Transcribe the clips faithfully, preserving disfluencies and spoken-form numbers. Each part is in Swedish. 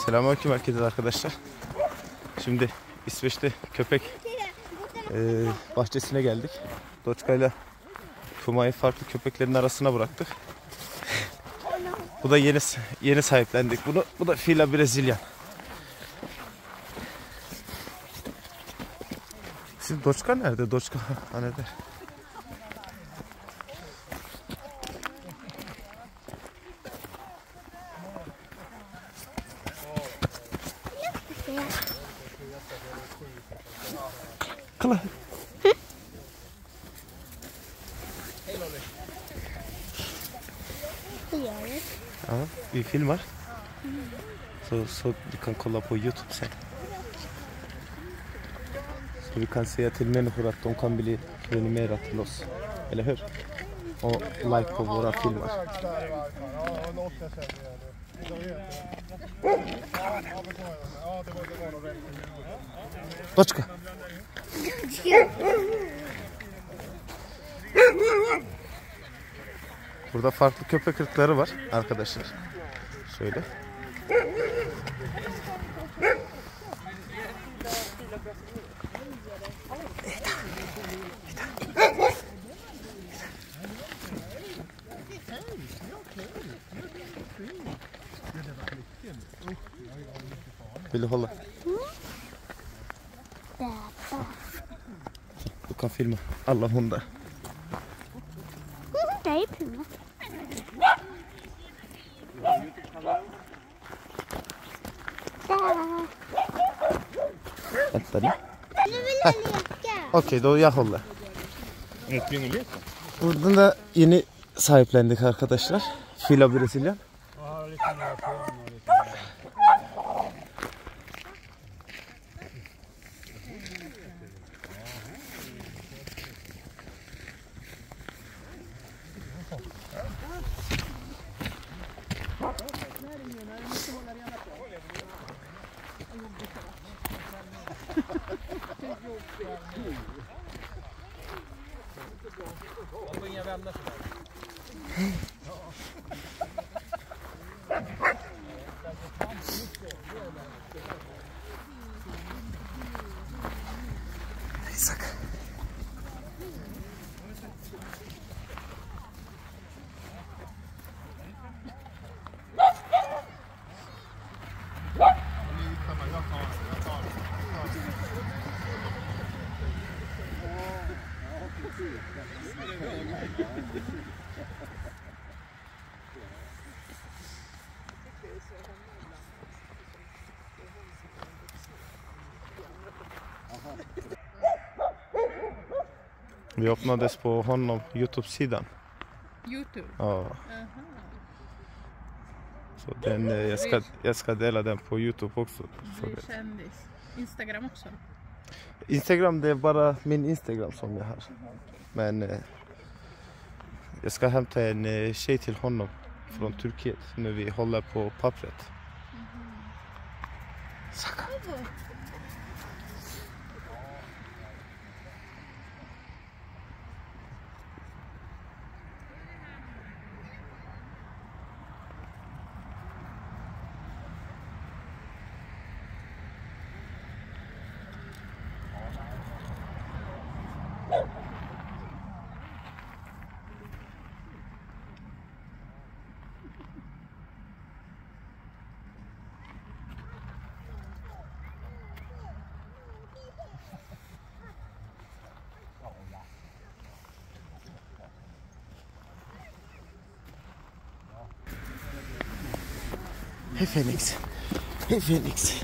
Selamünaleyküm herkese arkadaşlar. Şimdi İsveç'te köpek e, bahçesine geldik. Doçka ile Puma'yı farklı köpeklerin arasına bıraktık. Bu da yeni yeni sahiplendik bunu. Bu da Fila Brezilyan. Şimdi Doçka nerede? Doçka ha nerede? Kala. Ja, vi filmar. Så, så du kan kolla på YouTube sen. Så vi kan säga till människor att de kan bli prenumerera till oss. Eller hur? Och like på våra filmer. Doçka. Burada farklı köpek ırkları var arkadaşlar. Şöyle. Vill du hålla? Du kan filma alla hundar. Det är Puma. Vänta nu. Okej, då jag håller. Buradan da yeni sahiplendik arkadaşlar. Fila Brezilyan. Isak. Vi öppnades på honom YouTube-sidan. YouTube? Ja. Aha. Så den, jag, ska, jag ska dela den på YouTube också. Du är kändis. Instagram också? Instagram, det är bara min Instagram som jag har. Men eh, jag ska hämta en eh, tjej till honom från Turkiet när vi håller på pappret. Mm. Saka. Hej Felix. Hej Felix.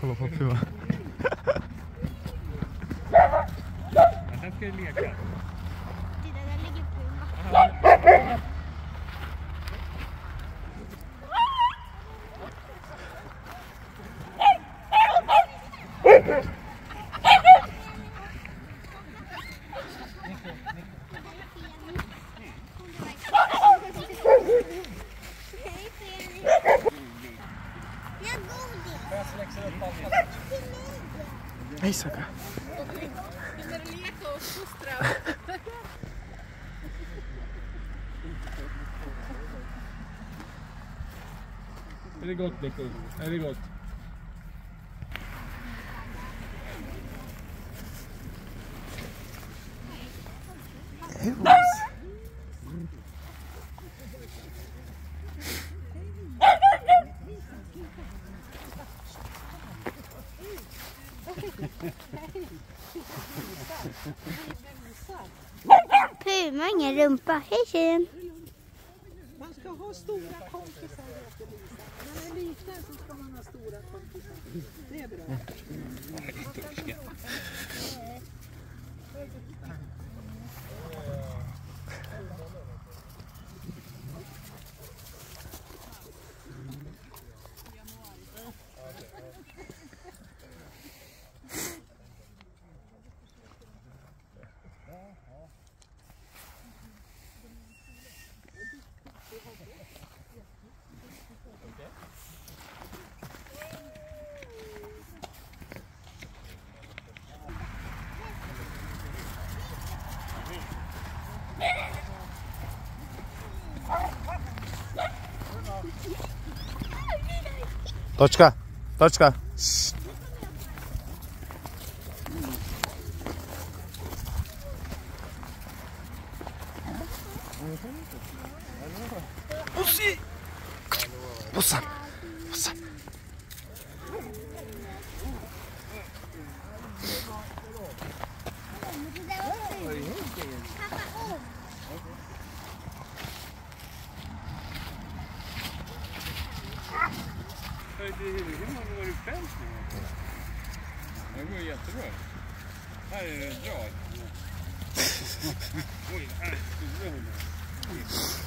kolla på Puma. Den ska ju leka. Titta, där ligger Puma. Hej Saka. Hinner leka och fostra. Är det gott, Nico? Är det gott? Puma har ingen rumpa. Hej tjejen. Man ska ha stora kompisar, Lisa. När man är liten så ska man ha stora kompisar. Det är bra. Точка. Точка. Pussy. Pussa. Pussa. Hur många var du fält nu? Det går jättebra. Här är det drag. Oj, här är stora hundar.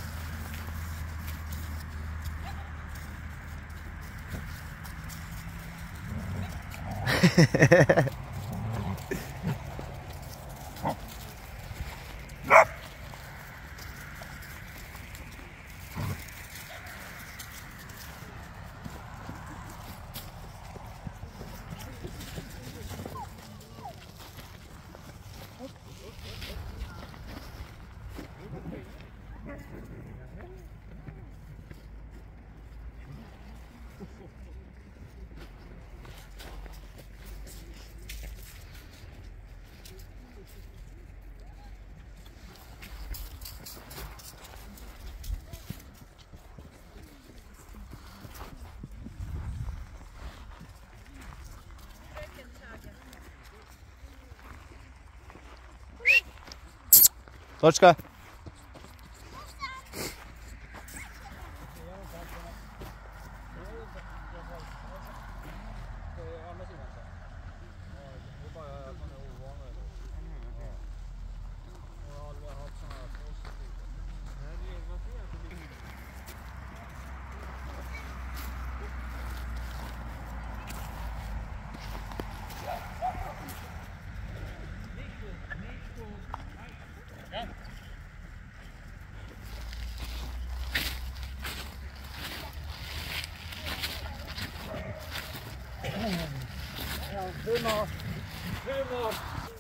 Точка. Humor. Humor.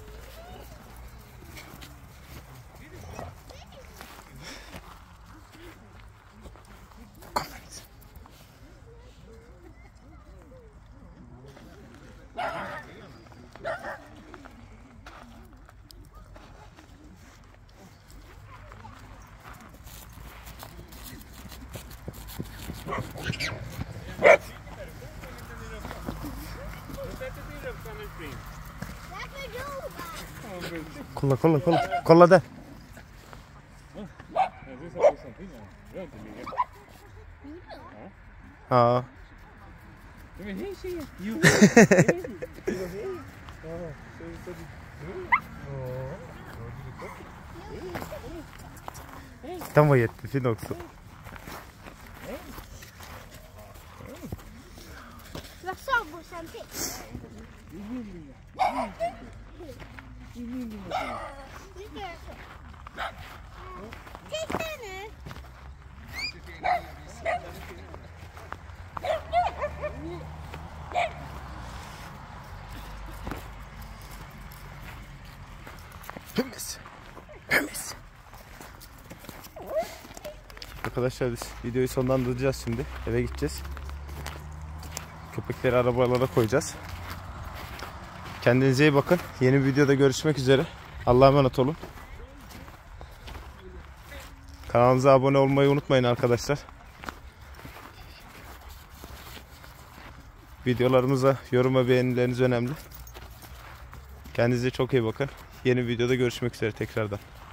Kolla, kolla, kolla. Kolla det. Ja. Men hej tjejen! Jo, Den var jättefin också. Vad sa brorsan till? Titta nu! Hümmes. Hümmes. Arkadaşlar biz videoyu sonlandıracağız şimdi. Eve gideceğiz. Köpekleri arabalara koyacağız. Kendinize iyi bakın. Yeni bir videoda görüşmek üzere. Allah'a emanet olun. Kanalımıza abone olmayı unutmayın arkadaşlar. Videolarımıza yorum ve beğenileriniz önemli. Kendinize çok iyi bakın. Yeni videoda görüşmek üzere tekrardan.